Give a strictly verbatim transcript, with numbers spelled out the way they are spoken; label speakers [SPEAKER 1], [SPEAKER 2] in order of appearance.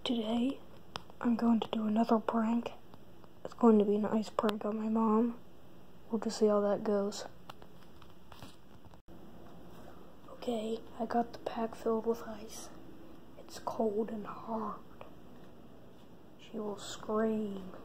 [SPEAKER 1] Today, I'm going to do another prank. It's going to be an ice prank on my mom. We'll just see how that goes. Okay, I got the pack filled with ice. It's cold and hard. She will scream.